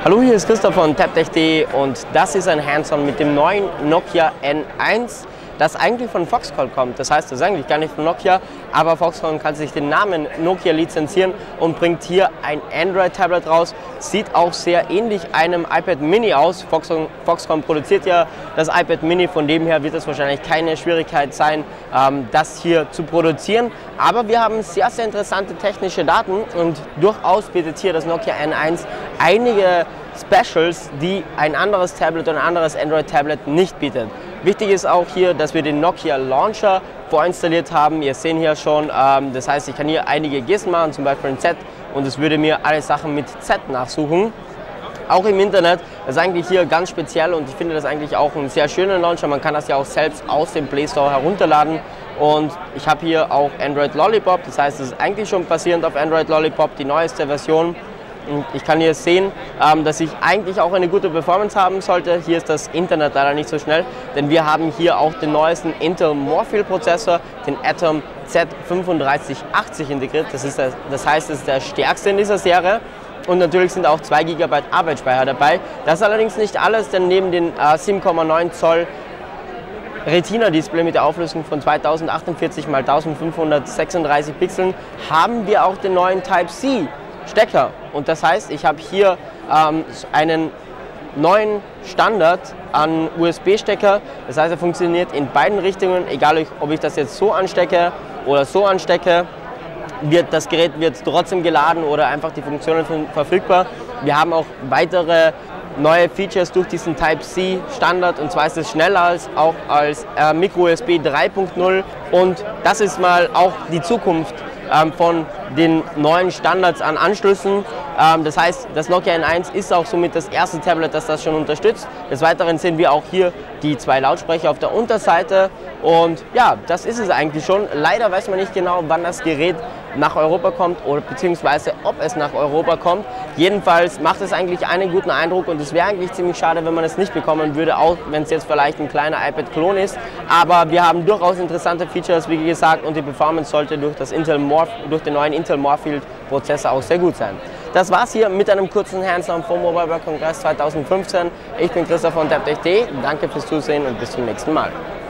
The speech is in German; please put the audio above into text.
Hallo, hier ist Christoph von Taptech.de und das ist ein Hands-on mit dem neuen Nokia N1, das eigentlich von Foxconn kommt. Das heißt, das ist eigentlich gar nicht von Nokia, aber Foxconn kann sich den Namen Nokia lizenzieren und bringt hier ein Android-Tablet raus. Sieht auch sehr ähnlich einem iPad Mini aus. Foxconn produziert ja das iPad Mini, von dem her wird es wahrscheinlich keine Schwierigkeit sein, das hier zu produzieren. Aber wir haben sehr, sehr interessante technische Daten und durchaus bietet hier das Nokia N1 einige Specials, die ein anderes Tablet und ein anderes Android-Tablet nicht bietet. Wichtig ist auch hier, dass wir den Nokia Launcher vorinstalliert haben. Ihr seht hier schon, das heißt, ich kann hier einige Gesten machen, zum Beispiel ein Z, und es würde mir alle Sachen mit Z nachsuchen. Auch im Internet, das ist eigentlich hier ganz speziell und ich finde das eigentlich auch einen sehr schönen Launcher. Man kann das ja auch selbst aus dem Play Store herunterladen. Und ich habe hier auch Android Lollipop, das heißt, es ist eigentlich schon basierend auf Android Lollipop, die neueste Version. Und ich kann hier sehen, dass ich eigentlich auch eine gute Performance haben sollte. Hier ist das Internet leider nicht so schnell, denn wir haben hier auch den neuesten Intel Morphill Prozessor, den Atom Z3580 integriert. Das heißt, es ist der stärkste in dieser Serie. Und natürlich sind auch 2 GB Arbeitsspeicher dabei. Das ist allerdings nicht alles, denn neben den 7,9 Zoll Retina-Display mit der Auflösung von 2048 x 1536 Pixeln haben wir auch den neuen Type-C Stecker. Und das heißt, ich habe hier einen neuen Standard an USB-Stecker. Das heißt, er funktioniert in beiden Richtungen, egal ob ich das jetzt so anstecke oder so anstecke. Das Gerät wird trotzdem geladen oder einfach die Funktionen sind verfügbar. Wir haben auch weitere neue Features durch diesen Type-C Standard, und zwar ist es schneller auch als Micro-USB 3.0, und das ist mal auch die Zukunft von den neuen Standards an Anschlüssen. Das heißt, das Nokia N1 ist auch somit das erste Tablet, das schon unterstützt. Des Weiteren sehen wir auch hier die 2 Lautsprecher auf der Unterseite. Und ja, das ist es eigentlich schon. Leider weiß man nicht genau, wann das Gerät nach Europa kommt oder beziehungsweise ob es nach Europa kommt. Jedenfalls macht es eigentlich einen guten Eindruck und es wäre eigentlich ziemlich schade, wenn man es nicht bekommen würde, auch wenn es jetzt vielleicht ein kleiner iPad-Klon ist. Aber wir haben durchaus interessante Features, wie gesagt, und die Performance sollte durch den neuen Intel Morphill Prozessor auch sehr gut sein. Das war's hier mit einem kurzen Hands-on vom Mobile World Congress 2015. Ich bin Christoph von Taptech.de. Danke fürs Zusehen und bis zum nächsten Mal.